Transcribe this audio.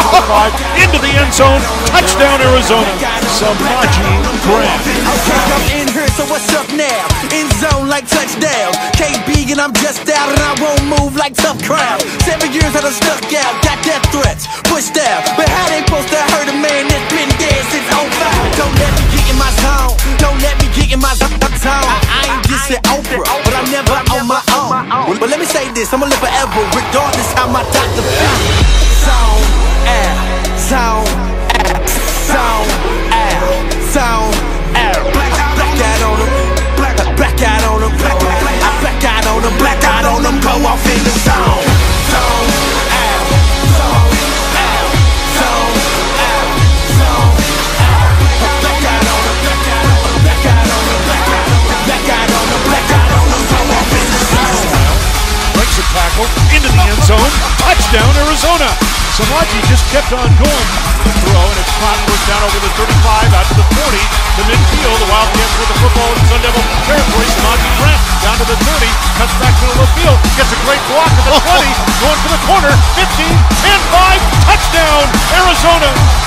the 5, into the end zone. Touchdown, Arizona. Samaje Perine. Okay, I'm in here, so what's up now? In zone like touchdown. KB and I'm just out and I won't move like tough crowd. 7 years that I stuck out, got death threats, pushed out. But how they supposed to hurt a man that's been dead since 05? Don't let me get in my zone. Don't let me get in my zone. I ain't just an Oprah, but I'm never on my own. But let me say this, I'ma live forever, regardless how my doctor feels. Zone out, zone out, zone out, zone out. Black out on them, black out on them, black out on them, black out on them. Go off in the zone. Zone out, zone out, zone out, zone out. Black out on them, black out on them, black out on them, black out on them, black out on them. Go off in the zone. Breaks a tackle into the end zone. Touchdown, Arizona. Samaje just kept on going. The throw, and it's caught and down over the 35, out to the 40, to midfield. The Wildcats with the football in Sun Devil territory. Samaje Perine down to the 30, cuts back to the field, gets a great block at the 20, going for the corner, 15, 10, 5, touchdown, Arizona.